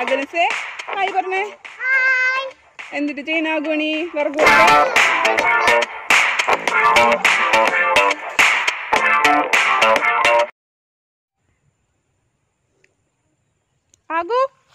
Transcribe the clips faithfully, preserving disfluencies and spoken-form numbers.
Aganse, hi Barne. Hi. And the Jane Agoni, Vargo. Agu.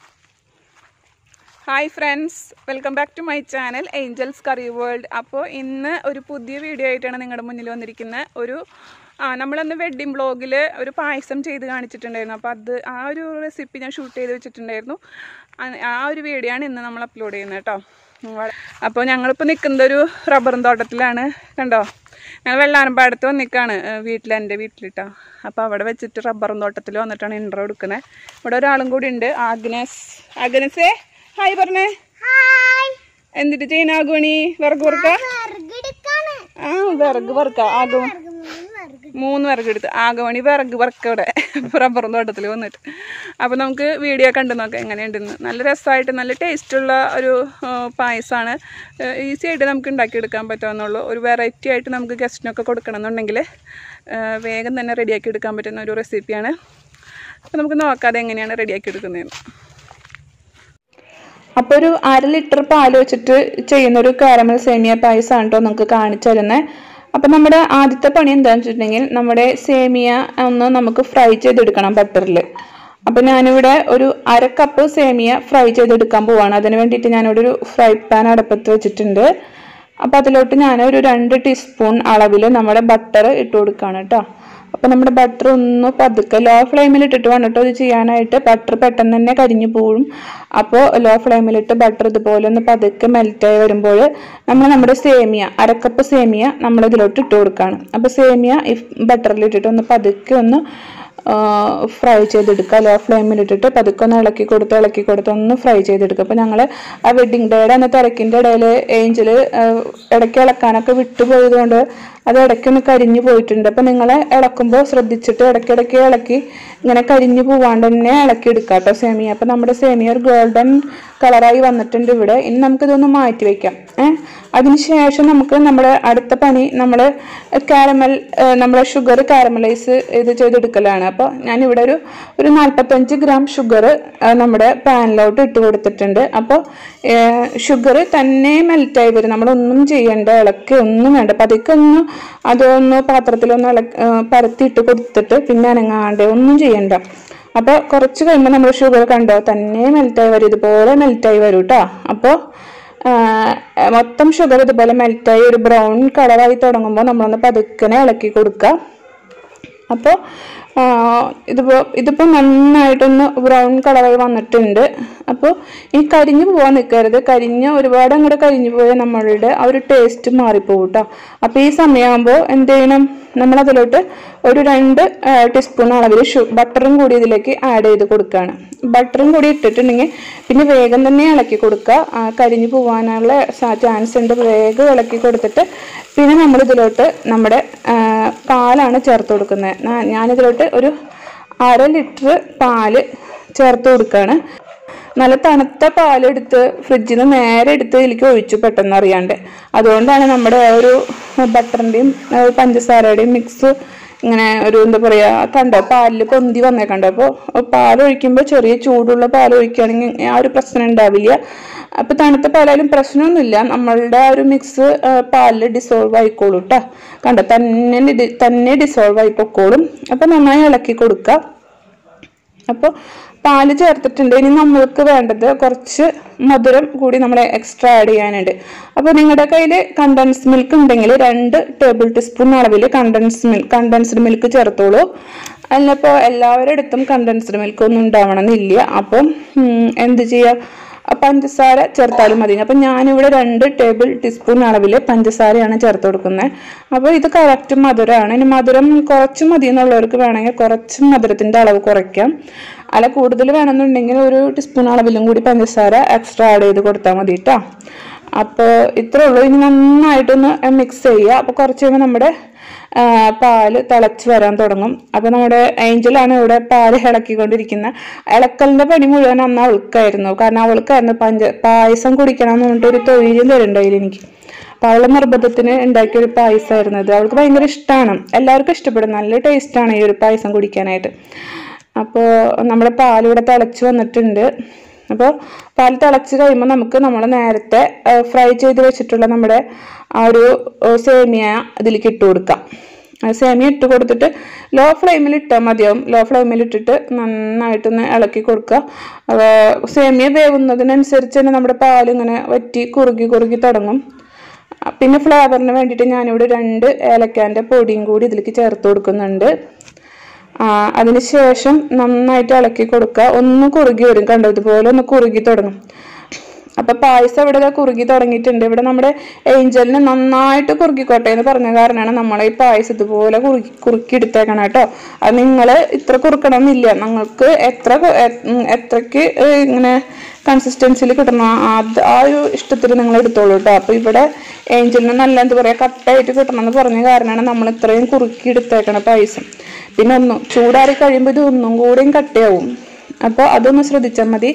Hi friends, welcome back to my channel Angel's Curryworld. Appo innu oru pudhiya video aayittaanu ningade munnil vandirikkunna oru ആ നമ്മളന്ന് wedding വ്ളോഗിൽ ഒരു പായസം ചെയ്ത് കാണിച്ചിട്ടുണ്ടായിരുന്നു. അപ്പോൾ അത് ആ ഒരു റെസിപ്പി ഞാൻ ഷൂട്ട് ചെയ്ത് വെച്ചിട്ടുണ്ടായിരുന്നു. ആ ഒരു വീഡിയോ ആണ് ഇന്ന് നമ്മൾ അപ്ലോഡ് ചെയ്യുന്നത് കേട്ടോ. അപ്പോൾ ഞങ്ങളിപ്പോൾ നിൽക്കുന്നത് ഒരു റബ്ബറും തോട്ടത്തിലാണ്. കണ്ടോ, ഞങ്ങൾ വെള്ളാനമ്പാടത്ത് വന്നിക്കാണ് വീട്ടിൽ, എൻ്റെ വീട്ടിലിട്ടോ. അപ്പോൾ അവിടെ വെച്ചിട്ട് റബ്ബറും തോട്ടത്തിൽ വന്നിട്ടാണ് ഇൻട്രോ എടുക്കുന്നത്. ഇവിടെ ഒരാളും കൂടി ഉണ്ട്, ആഗ്നസ്. ആഗ്നസേ ഹായ് പറഞ്ഞേ. എന്നിട്ട് ചെയ്യാനാകുമണി വിറക് വറുക്ക? ആ വിറക് വറുക്ക. ആകു മൂന്ന് വിറക് എടുത്ത് ആകമണി വിറക് വറുക്കവിടെ റബ്ബറും തോട്ടത്തിൽ വന്നിട്ട്. അപ്പോൾ നമുക്ക് വീഡിയോ കണ്ടു നോക്കാം എങ്ങനെയുണ്ടെന്ന്. നല്ല രസമായിട്ട് നല്ല ടേസ്റ്റുള്ള ഒരു പായസമാണ്. ഈസി ആയിട്ട് നമുക്ക് ഉണ്ടാക്കിയെടുക്കാൻ പറ്റുമെന്നുള്ളൂ. ഒരു വെറൈറ്റി ആയിട്ട് നമുക്ക് ഗസ്റ്റിനൊക്കെ കൊടുക്കണം എന്നുണ്ടെങ്കിൽ വേഗം തന്നെ റെഡിയാക്കി എടുക്കാൻ പറ്റുന്ന ഒരു റെസിപ്പിയാണ്. അപ്പോൾ നമുക്ക് നോക്കാതെ എങ്ങനെയാണ് റെഡിയാക്കി എടുക്കുന്നതെന്ന്. അപ്പോൾ ഒരു അര ലിറ്റർ പാൽ വെച്ചിട്ട് ചെയ്യുന്നൊരു കാരമൽ സേമിയ പായസമാണ് കേട്ടോ നമുക്ക് കാണിച്ചു തരുന്നത്. അപ്പം നമ്മുടെ ആദ്യത്തെ പണി എന്താണെന്ന് വെച്ചിട്ടുണ്ടെങ്കിൽ നമ്മുടെ സേമിയ ഒന്ന് നമുക്ക് ഫ്രൈ ചെയ്തെടുക്കണം ബട്ടറിൽ. അപ്പം ഞാനിവിടെ ഒരു അര കപ്പ് സേമിയ ഫ്രൈ ചെയ്തെടുക്കാൻ പോവാണ്. അതിന് വേണ്ടിയിട്ട് ഞാനിവിടെ ഒരു ഫ്രൈ പാൻ അടുപ്പത്ത് വെച്ചിട്ടുണ്ട്. അപ്പോൾ അതിലോട്ട് ഞാനൊരു രണ്ട് ടീസ്പൂൺ അളവിൽ നമ്മുടെ ബട്ടർ ഇട്ട് കൊടുക്കുകയാണ് കേട്ടോ. അപ്പോൾ നമ്മുടെ ബട്ടർ ഒന്ന് പതുക്കെ ലോ ഫ്ലെയിമിൽ ഇട്ടിട്ട് വേണം കേട്ടോ ഇത് ചെയ്യാനായിട്ട്. ബട്ടർ പെട്ടെന്ന് തന്നെ കരിഞ്ഞു പോവും. അപ്പോൾ ലോ ഫ്ലെയിമിലിട്ട് ബട്ടർ ഇതുപോലെ ഒന്ന് പതുക്കെ മെൽറ്റായി വരുമ്പോൾ നമ്മൾ നമ്മുടെ സേമിയ അരക്കപ്പ് സേമിയ നമ്മളിതിലോട്ട് ഇട്ട് കൊടുക്കുകയാണ്. അപ്പോൾ സേമിയ ഈ ബട്ടറിലിട്ടിട്ട് ഒന്ന് പതുക്കെ ഒന്ന് ഫ്രൈ ചെയ്തെടുക്കുക. ലോ ഫ്ലെയിമിലിട്ടിട്ട് പതുക്കെ ഒന്ന് ഇളക്കി കൊടുത്ത് ഇളക്കി കൊടുത്ത് ഒന്ന് ഫ്രൈ ചെയ്തെടുക്കുക. അപ്പോൾ ഞങ്ങൾ ആ വെഡ്ഡിങ് ഡേയുടെ അന്ന് തിരക്കിൻ്റെ ഇടയിൽ ഏഞ്ചൽ ഇടയ്ക്ക് ഇളക്കാനൊക്കെ വിട്ടുപോയത് കൊണ്ട് അത് ഇടയ്ക്കൊന്ന് കരിഞ്ഞു പോയിട്ടുണ്ട്. അപ്പോൾ നിങ്ങൾ ഇളക്കുമ്പോൾ ശ്രദ്ധിച്ചിട്ട് ഇടയ്ക്കിടയ്ക്ക് ഇളക്കി ഇങ്ങനെ കരിഞ്ഞു പോവാണ്ട് തന്നെ ഇളക്കി എടുക്കുക കേട്ടോ സേമിയ. അപ്പോൾ നമ്മുടെ സേമിയ ഒരു ഗോൾഡൻ കളറായി വന്നിട്ടുണ്ട് ഇവിടെ. ഇനി നമുക്കിതൊന്ന് മാറ്റി വയ്ക്കാം. ഏഹ് അതിനുശേഷം നമുക്ക് നമ്മുടെ അടുത്ത പണി നമ്മൾ കാരമൽ നമ്മളെ ഷുഗർ കാരമലൈസ് ഇത് ചെയ്തെടുക്കലാണ്. അപ്പോൾ ഞാനിവിടെ ഒരു ഒരു നാൽപ്പത്തഞ്ച് ഗ്രാം ഷുഗർ നമ്മുടെ പാനിലോട്ട് ഇട്ട് കൊടുത്തിട്ടുണ്ട്. അപ്പോൾ ഷുഗർ തന്നെ മെൽറ്റായി വരും. നമ്മളൊന്നും ചെയ്യേണ്ട, ഇളക്കി ഒന്നും വേണ്ട. പതുക്കെ ഒന്ന് അതൊന്ന് പാത്രത്തിലൊന്ന് ഇള പരത്തിയിട്ട് കൊടുത്തിട്ട് പിന്നെ അനങ്ങാണ്ട് ഒന്നും ചെയ്യണ്ട. അപ്പോൾ കുറച്ച് കഴിയുമ്പോൾ നമ്മൾ ഷുഗർ കണ്ടോ തന്നെ മെൽറ്റായി വരും, ഇതുപോലെ മെൽറ്റായി വരും കേട്ടോ. അപ്പോൾ മൊത്തം ഷുഗർ ഇതുപോലെ മെൽറ്റായി ഒരു ബ്രൗൺ കളറായി തുടങ്ങുമ്പോൾ നമ്മളൊന്ന് പതുക്കനെ ഇളക്കി കൊടുക്കുക. അപ്പോൾ ഇതിപ്പോൾ ഇതിപ്പോൾ നന്നായിട്ടൊന്ന് ബ്രൗൺ കളറായി വന്നിട്ടുണ്ട്. അപ്പോൾ ഈ കരിഞ്ഞു പോകാൻ നിൽക്കരുത്. കരിഞ്ഞ് ഒരുപാട് അങ്ങോട്ട് കരിഞ്ഞു പോയാൽ നമ്മളുടെ ആ ഒരു ടേസ്റ്റ് മാറിപ്പോകും കേട്ടോ. അപ്പോൾ ഈ സമയമാകുമ്പോൾ എന്ത് ചെയ്യണം, നമ്മളതിലോട്ട് ഒരു രണ്ട് ടീസ്പൂൺ അളവിൽ ഷു ബട്ടറും കൂടി ഇതിലേക്ക് ആഡ് ചെയ്ത് കൊടുക്കുകയാണ്. ബട്ടറും കൂടി ഇട്ടിട്ടുണ്ടെങ്കിൽ പിന്നെ വേഗം തന്നെ ഇളക്കി കൊടുക്കുക. കരിഞ്ഞു പോകാനുള്ള ചാൻസ് ഉണ്ട്. വേഗം ഇളക്കി കൊടുത്തിട്ട് പിന്നെ നമ്മളിതിലോട്ട് നമ്മുടെ പാലാണ് ചേർത്ത് കൊടുക്കുന്നത്. ഞാനിതിലോട്ട് ഒരു അര ലിറ്റർ പാല് ചേർത്ത് കൊടുക്കുകയാണ്. നല്ല തണുത്ത പാലെടുത്ത് ഫ്രിഡ്ജിൽ നിന്ന് നേരെ എടുത്ത് ഇതിലേക്ക് ഒഴിച്ചു പെട്ടെന്ന് അറിയാണ്ട്. അതുകൊണ്ടാണ് നമ്മുടെ ഒരു ബട്ടറിൻ്റെയും പഞ്ചസാരയുടെയും മിക്സ് ഇങ്ങനെ ഒരു എന്താ പറയുക കണ്ടോ പാലിൽ പൊന്തി വന്നേക്കണ്ടോ. അപ്പോൾ പാലൊഴിക്കുമ്പോൾ ചെറിയ ചൂടുള്ള പാൽ ഒഴിക്കുകയാണെങ്കിൽ ആ ഒരു പ്രശ്നം ഉണ്ടാവില്ല. അപ്പോൾ തണുത്ത പാലായാലും പ്രശ്നമൊന്നുമില്ല. നമ്മളുടെ ആ ഒരു മിക്സ് പാലിൽ ഡിസോൾവ് ആയിക്കോളും കേട്ടോ. കണ്ടോ തന്നെ തന്നെ ഡിസോൾവ് ആയി പൊക്കോളും. അപ്പോൾ നന്നായി ഇളക്കി കൊടുക്കുക. അപ്പോൾ പാല് ചേർത്തിട്ടുണ്ട്. ഇനി നമ്മൾക്ക് വേണ്ടത് കുറച്ച് മധുരം കൂടി നമ്മൾ എക്സ്ട്രാ ആഡ് ചെയ്യാനുണ്ട്. അപ്പോൾ നിങ്ങളുടെ കയ്യിൽ കണ്ടൻസ്ഡ് മിൽക്ക് ഉണ്ടെങ്കിൽ രണ്ട് ടേബിൾ ടീസ്പൂൺ അളവിൽ കണ്ടൻസ് മിൽക്ക് കണ്ടൻസ്ഡ് മിൽക്ക് ചേർത്തോളൂ. അല്ലപ്പോൾ എല്ലാവരുടെ അടുത്തും കണ്ടൻസ്ഡ് മിൽക്ക് ഒന്നും ഉണ്ടാവണമെന്നില്ല. അപ്പം എന്ത് ചെയ്യുക, പഞ്ചസാര ചേർത്താലും മതി. അപ്പം ഞാനിവിടെ രണ്ട് ടേബിൾ ടീസ്പൂൺ അളവിൽ പഞ്ചസാരയാണ് ചേർത്ത് കൊടുക്കുന്നത്. അപ്പോൾ ഇത് കറക്റ്റ് മധുരമാണ്. ഇനി മധുരം കുറച്ച് മതി എന്നുള്ളവർക്ക് വേണമെങ്കിൽ കുറച്ച് മധുരത്തിൻ്റെ അളവ് കുറയ്ക്കാം. അല്ല കൂടുതൽ വേണമെന്നുണ്ടെങ്കിൽ ഒരു ടീസ്പൂൺ അളവിലും കൂടി പഞ്ചസാര എക്സ്ട്രാ ആഡ് ചെയ്ത് കൊടുത്താൽ മതി കേട്ടോ. അപ്പോൾ ഇത്രേ ഉള്ളൂ. ഇനി നന്നായിട്ടൊന്ന് മിക്സ് ചെയ്യുക. അപ്പോൾ കുറച്ച് കഴിയുമ്പോൾ നമ്മുടെ പാല് തിളച്ച് വരാൻ തുടങ്ങും. അപ്പോൾ നമ്മുടെ ഏഞ്ചലാണ് ഇവിടെ പാല് ഇളക്കിക്കൊണ്ടിരിക്കുന്നത്. ഇളക്കലിൻ്റെ പണി മുഴുവൻ അന്ന് അവൾക്കായിരുന്നു. കാരണം അവൾക്കായിരുന്നു പഞ്ച പായസം കുടിക്കണം എന്ന് പറഞ്ഞിട്ട് ഒരു തൊഴിലും തരുന്നുണ്ടായില്ല എനിക്ക്. അപ്പോൾ അവളുടെ നിർബന്ധത്തിന് ഉണ്ടാക്കിയൊരു പായസമായിരുന്നു അത്. അവൾക്ക് ഭയങ്കര ഇഷ്ടമാണ്, എല്ലാവർക്കും ഇഷ്ടപ്പെടും. നല്ല ടേസ്റ്റാണ് ഈ ഒരു പായസം കുടിക്കാനായിട്ട്. അപ്പോൾ നമ്മുടെ പാലിവിടെ തിളച്ച് വന്നിട്ടുണ്ട്. അപ്പോൾ പാൽ തിളച്ച് കഴിയുമ്പോൾ നമുക്ക് നമ്മൾ നേരത്തെ ഫ്രൈ ചെയ്ത് വെച്ചിട്ടുള്ള നമ്മുടെ ആ ഒരു സേമിയ അതിലേക്ക് ഇട്ട് കൊടുക്കാം. സേമിയ ഇട്ട് കൊടുത്തിട്ട് ലോ ഫ്ലെയിമിൽ ഇട്ടാൽ മതിയാവും. ലോ ഫ്ലെയിമിൽ ഇട്ടിട്ട് നന്നായിട്ടൊന്ന് ഇളക്കി കൊടുക്കുക. സേമിയ വേവുന്നതിനനുസരിച്ച് തന്നെ നമ്മുടെ പാൽ ഇങ്ങനെ വറ്റി കുറുകി കുറുകി തുടങ്ങും. പിന്നെ ഫ്ലേവറിന് വേണ്ടിയിട്ട് ഞാനിവിടെ രണ്ട് ഏലക്കാൻ്റെ പൊടിയും കൂടി ഇതിലേക്ക് ചേർത്ത് കൊടുക്കുന്നുണ്ട്. അതിന് ശേഷം നന്നായിട്ട് ഇളക്കി കൊടുക്കുക. ഒന്ന് കുറുകി വരും, കണ്ടോ ഇതുപോലെ ഒന്ന് കുറുകി തുടങ്ങും. അപ്പൊ പായസം ഇവിടെ കുറുകി തുടങ്ങിയിട്ടുണ്ട്. ഇവിടെ നമ്മുടെ ഏഞ്ചലിന് നന്നായിട്ട് കുറുകിക്കോട്ടെ എന്ന് പറഞ്ഞ കാരണമാണ് നമ്മൾ ഈ പായസം ഇതുപോലെ കുറുക്കി കുറുക്കി എടുത്തേക്കണം കേട്ടോ. അത് നിങ്ങൾ ഇത്ര കുറുക്കണം എന്നില്ല, നിങ്ങൾക്ക് എത്ര എത്രക്ക് ഇങ്ങനെ കൺസിസ്റ്റൻസിയിൽ കിട്ടണം അത് ആ ഒരു ഇഷ്ടത്തിൽ നിങ്ങൾ എടുത്തോളൂ കേട്ടോ. അപ്പൊ ഇവിടെ ഏഞ്ചലിന് നല്ല എന്താ പറയാ കട്ടായിട്ട് കിട്ടണം എന്ന് പറഞ്ഞ കാരണമാണ് നമ്മൾ ഇത്രയും കുറുക്കി എടുത്തേക്കണം പായസം. പിന്നെ ഒന്നും ചൂടാറി കഴിയുമ്പോൾ ഇത് ഒന്നും കൂടെയും കട്ടയാവും. അപ്പോൾ അതൊന്ന് ശ്രദ്ധിച്ചാൽ മതി.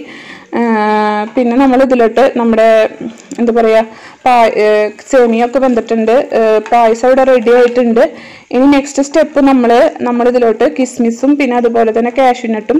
പിന്നെ നമ്മൾ ഇതിലോട്ട് നമ്മുടെ എന്താ പറയുക പാ സേമിയൊക്കെ വെന്തിട്ടുണ്ട്, പായസം ഇവിടെ റെഡി ആയിട്ടുണ്ട്. ഇനി നെക്സ്റ്റ് സ്റ്റെപ്പ് നമ്മൾ നമ്മളിതിലോട്ട് കിസ്മിസും പിന്നെ അതുപോലെ തന്നെ കാഷ്യൂനട്ടും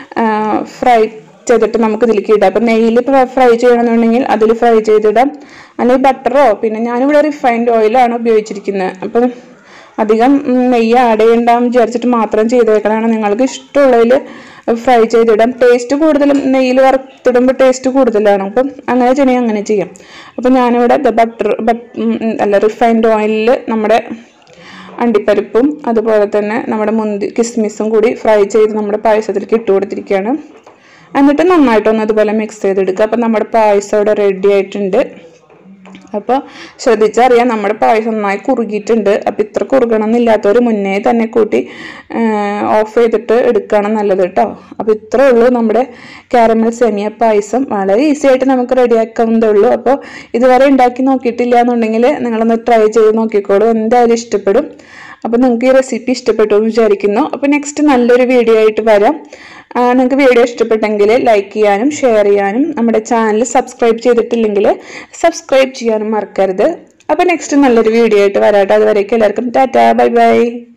ഫ്രൈ ചെയ്തിട്ട് നമുക്ക് ഇതിലേക്ക് ഇടാം. അപ്പം നെയ്യിൽ ഫ്രൈ ചെയ്യണമെന്നുണ്ടെങ്കിൽ അതിൽ ഫ്രൈ ചെയ്തിടാം, അല്ലെങ്കിൽ ബട്ടറോ പിന്നെ ഞാനിവിടെ റിഫൈൻഡ് ഓയിലാണ് ഉപയോഗിച്ചിരിക്കുന്നത്. അപ്പം അധികം നെയ്യ് ആഡ് ചെയ്യണ്ടാന്ന് വിചാരിച്ചിട്ട് മാത്രം ചെയ്തേക്കണതാണ്. നിങ്ങൾക്ക് ഇഷ്ടമുള്ളതിൽ ഫ്രൈ ചെയ്തിടാം. ടേസ്റ്റ് കൂടുതലും നെയ്യിൽ വറുത്തിടുമ്പോൾ ടേസ്റ്റ് കൂടുതലാണ്. അപ്പം അങ്ങനെ ചെയ്യണമെങ്കിൽ അങ്ങനെ ചെയ്യാം. അപ്പം ഞാനിവിടെ ബട്ടർ അല്ല റിഫൈൻഡ് ഓയിലിൽ നമ്മുടെ അണ്ടിപ്പരിപ്പും അതുപോലെ തന്നെ നമ്മുടെ മുന്തി കിസ്മിസും കൂടി ഫ്രൈ ചെയ്ത് നമ്മുടെ പായസത്തിലേക്ക് ഇട്ട് കൊടുത്തിരിക്കുകയാണ്. എന്നിട്ട് നന്നായിട്ടൊന്ന് അതുപോലെ മിക്സ് ചെയ്തെടുക്കുക. അപ്പം നമ്മുടെ പായസം ഇവിടെ റെഡി ആയിട്ടുണ്ട്. അപ്പോൾ ശ്രദ്ധിച്ചറിയാം നമ്മുടെ പായസം നന്നായി കുറുകിയിട്ടുണ്ട്. അപ്പം ഇത്ര കുറുകണം എന്നില്ലാത്തവർ മുന്നേ തന്നെ കൂട്ടി ഓഫ് ചെയ്തിട്ട് എടുക്കുകയാണ് നല്ലത് കേട്ടോ. അപ്പോൾ ഇത്രേ ഉള്ളൂ നമ്മുടെ കാരമൽ സെമിയ പായസം. വളരെ ഈസി ആയിട്ട് നമുക്ക് റെഡിയാക്കാവുന്നതേ ഉള്ളൂ. അപ്പോൾ ഇതുവരെ ഉണ്ടാക്കി നോക്കിയിട്ടില്ല എന്നുണ്ടെങ്കിൽ നിങ്ങളൊന്ന് ട്രൈ ചെയ്ത് നോക്കിക്കോളൂ, എന്തായാലും ഇഷ്ടപ്പെടും. അപ്പോൾ നിങ്ങൾക്ക് ഈ റെസിപ്പി ഇഷ്ടപ്പെട്ടു എന്ന് വിചാരിക്കുന്നു. അപ്പോൾ നെക്സ്റ്റ് നല്ലൊരു വീഡിയോ ആയിട്ട് വരാം. നിങ്ങൾക്ക് വീഡിയോ ഇഷ്ടപ്പെട്ടെങ്കിൽ ലൈക്ക് ചെയ്യാനും ഷെയർ ചെയ്യാനും നമ്മുടെ ചാനൽ സബ്സ്ക്രൈബ് ചെയ്തിട്ടില്ലെങ്കിൽ സബ്സ്ക്രൈബ് ചെയ്യാനും മറക്കരുത്. അപ്പോൾ നെക്സ്റ്റ് നല്ലൊരു വീഡിയോ ആയിട്ട് വരാട്ടോ. അതുവരേക്കും എല്ലാവർക്കും ടാറ്റാ ബൈ ബൈ.